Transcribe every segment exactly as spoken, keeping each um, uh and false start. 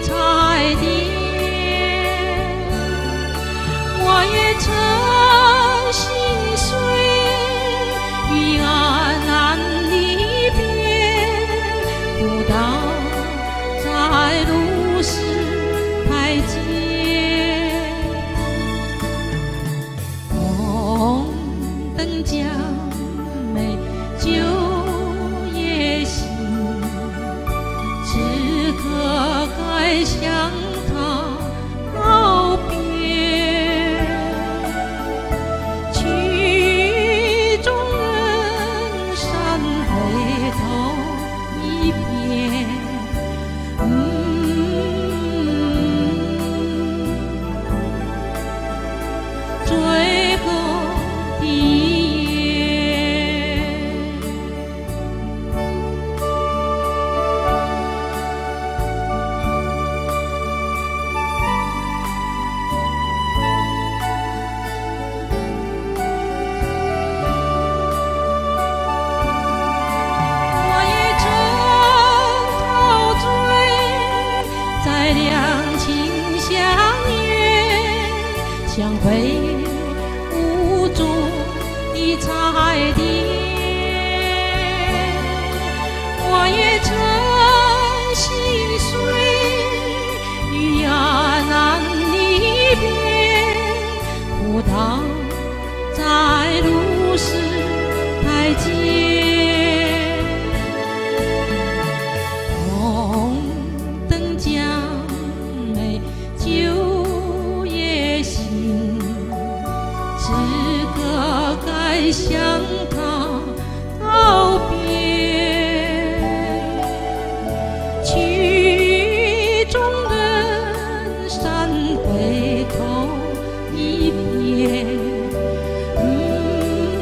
彩蝶，我也曾心碎于安安离别，不到在路时台阶，红灯将美酒也醒，此刻该向他告别。曲终人散，回头一瞥，嗯，追过一相会无助的彩蝶，我也曾心碎于安安离别，不到在路时台阶，红灯将美酒也醒，此刻该向他告别。曲终人散，回头一瞥，嗯，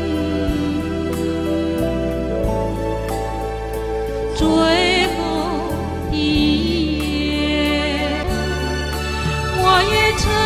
最后一夜，我也曾